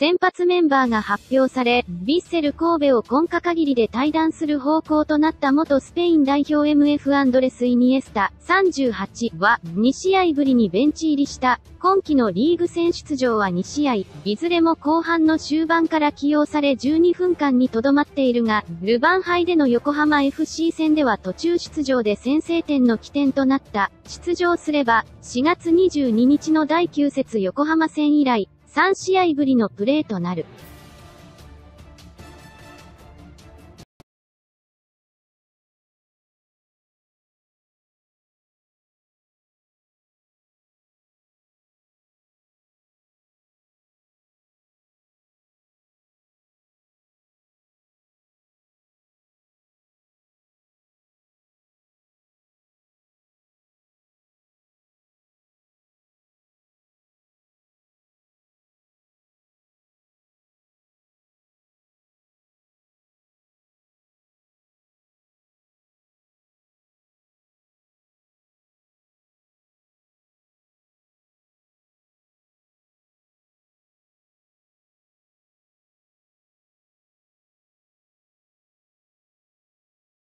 先発メンバーが発表され、ヴィッセル神戸を今夏限りで退団する方向となった元スペイン代表 MF アンドレス・イニエスタ、38は、2試合ぶりにベンチ入りした。今季のリーグ戦出場は2試合、いずれも後半の終盤から起用され12分間にとどまっているが、ルヴァン杯での横浜 FC 戦では途中出場で先制点の起点となった。出場すれば、4月22日の第9節横浜戦以来、3試合ぶりのプレーとなる。